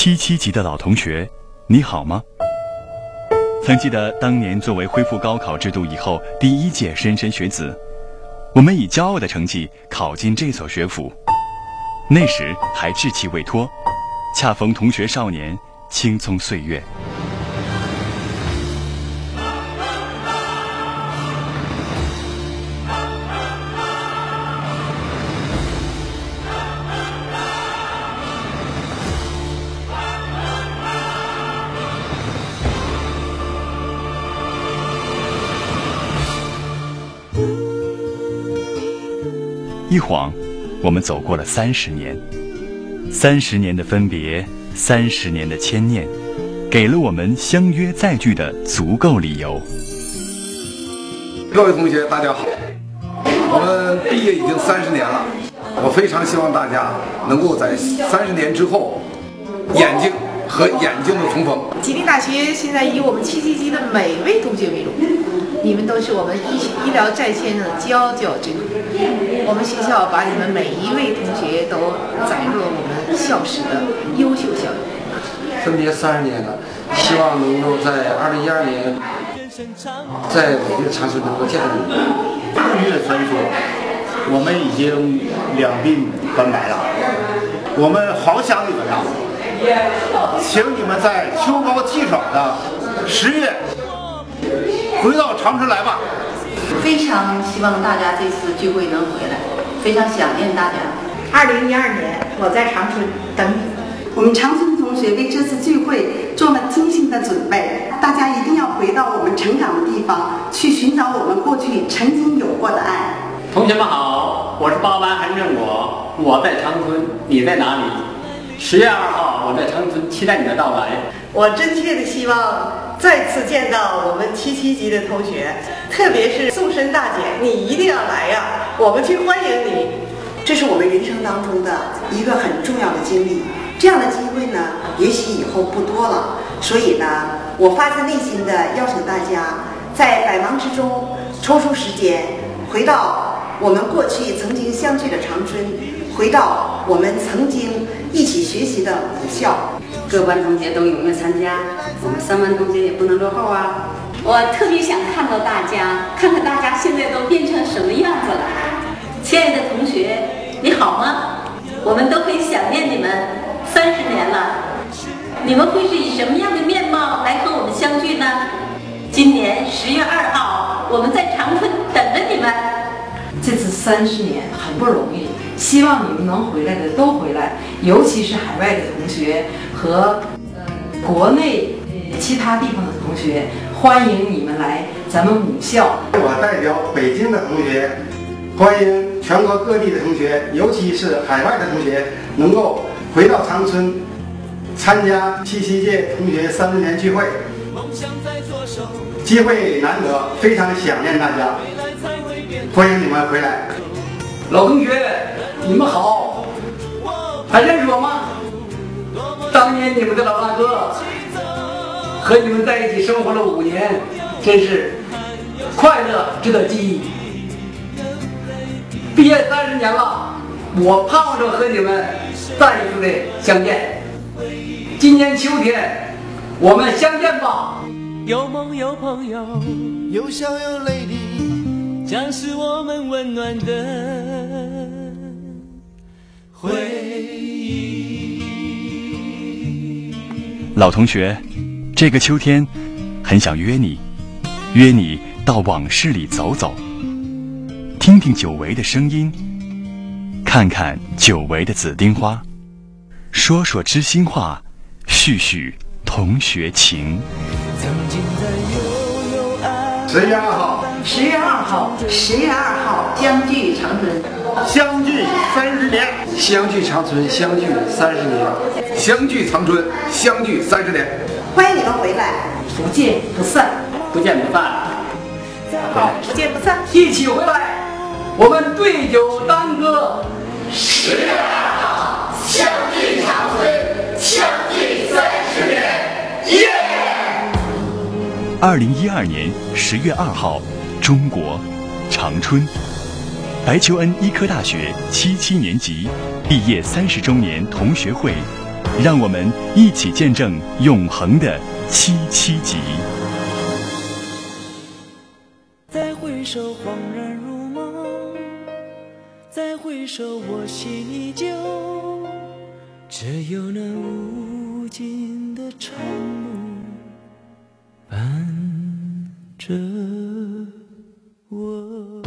7级的老同学，你好吗？曾记得当年作为恢复高考制度以后第1届莘莘学子，我们以骄傲的成绩考进这所学府，那时还稚气未脱，恰逢同学少年，青葱岁月。一晃，我们走过了30年，30年的分别，30年的牵念，给了我们相约再聚的足够理由。 各位同学，大家好！我们毕业已经30年了，我非常希望大家能够在30年之后，眼睛和眼睛的重逢。 吉林大学现在以我们7级的每位同学为荣，你们都是我们医疗战线上的佼佼者。我们学校把你们每一位同学都载入了我们校史的优秀校友。 分别30年了，希望能够在2012年在北京长春能够见到你们。 日月分说，我们已经两鬓斑白了，我们好想你们呐！请你们在秋高气爽的10月回到长春来吧。 非常希望大家这次聚会能回来，非常想念大家。 2012年，我在长春等你。 我们长春同学为这次聚会做了精心的准备，大家一定要回到我们成长的地方，去寻找我们过去曾经有过的爱。 同学们好，我是8班韩正国，我在长春，你在哪里？10月2号，我在长春，期待你的到来。 我真切的希望再次见到我们7级的同学，特别是宋申大姐，你一定要来呀！我们去欢迎你。 这是我们人生当中的一个很重要的经历，这样的机会呢，也许以后不多了。所以呢，我发自内心的邀请大家，在百忙之中抽出时间，回到我们过去曾经相聚的长春，回到我们曾经一起学习的母校。 各班同学都踊跃参加，我们3班同学也不能落后啊！ 我特别想看到大家，看看大家现在都变成什么样子了。亲爱的同学，你好吗？我们都会想念你们30年了，你们会是以什么样的面貌来和我们相聚呢？今年10月2号，我们在长春等着你们。 这次30年很不容易，希望你们能回来的都回来，尤其是海外的同学和国内其他地方的同学，欢迎你们来咱们母校。 我代表北京的同学，欢迎全国各地的同学，尤其是海外的同学，能够回到长春，参加7届同学30年聚会。机会难得，非常想念大家，欢迎你们回来。 老同学，你们好，还认识我吗？当年你们的老大哥，和你们在一起生活了5年，真是快乐值得记忆。毕业30年了，我盼望着和你们再一次的相见。今年秋天，我们相见吧。 有梦有朋友，有笑有泪的，将是我们温暖的回忆。 老同学，这个秋天很想约你到往事里走走，听听久违的声音，看看久违的紫丁花，说说知心话，叙叙同学情。 10月2号 ，10月2号，10月2号，相聚长春， 相聚30年， 相聚长春，相聚30年， 相聚长春，相聚30年。 欢迎你们回来， 不见不散， 不见不散。 好，不见不散， 一起回来，我们对酒当歌。 10月2号，相聚长春，相聚30年，耶 ！2012年10月2号，中国长春，白求恩医科大学77年级毕业30周年同学会让我们一起见证永恒的77集。 再回首，恍然如梦；再回首，我心依旧。只有那无尽的长路伴着我。